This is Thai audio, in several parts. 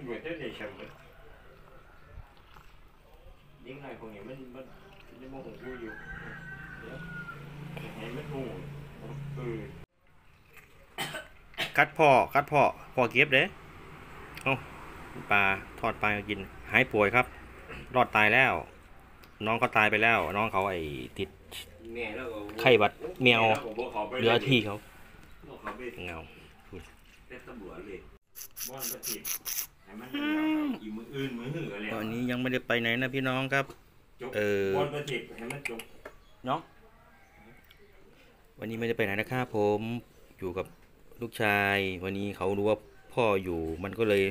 เหมือนเจ้าเด็กแชมป์เลยยิ่งหน่อยพวกนี้มันโมโหกูอยู่เห็นมันโง่คัดพ่อพ่อเก็บเด้เอาปลาทอดปลากินหายป่วยครับรอดตายแล้ว น้องเขาตายไปแล้วน้องเขาติดไข้หวัดแมวเหลือที่เขาเงาตอนนี้ยังไม่ได้ไปไหนนะพี่น้องครับน้องวันนี้ไม่ได้ไปไหนนะครับผมอยู่กับลูกชายวันนี้เขารู้ว่าพ่ออยู่มันก็เลย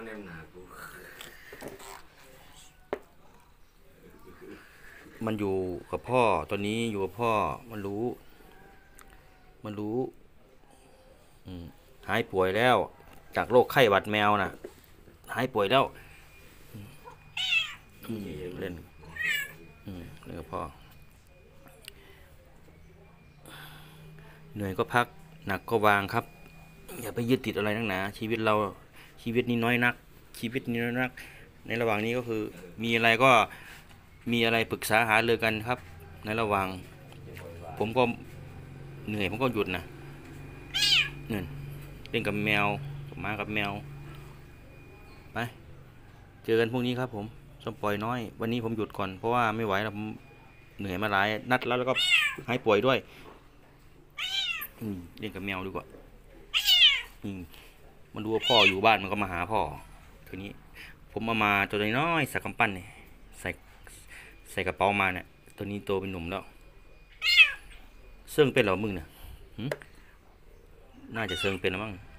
มันอยู่กับพ่อตอนนี้อยู่กับพ่อมันรู้หายป่วยแล้วจากโรคไข้หวัดแมวน่ะหายป่วยแล้วเล่นกับพ่อเหนื่อยก็พักหนักก็วางครับอย่าไปยึดติดอะไรนักหนาชีวิตนี้น้อยนักในระหว่างนี้ก็คือมีอะไรปรึกษาหารือกันครับในระหว่างผมก็เหนื่อยผมก็หยุดนะเล่นกับแมวมากับแมวไปเจอกันพรุ่งนี้ครับผมส้มปล่อยน้อยวันนี้ผมหยุดก่อนเพราะว่าไม่ไหวแล้วผมเหนื่อยมาหลายนัดแล้วก็หายป่วยด้วยเล่นกับแมวดีกว่ามันดูว่าพ่ออยู่บ้านมันก็มาหาพ่อทีนี้ผมเอามาตัวน้อยสักกำปั้นเนี่ยใส่กระเป๋ามาเนี่ยตัวนี้โตเป็นหนุ่มแล้วเสื่องเป็นเหรอมึงเนี่ยน่าจะเสื่องเป็นแล้วมั้ง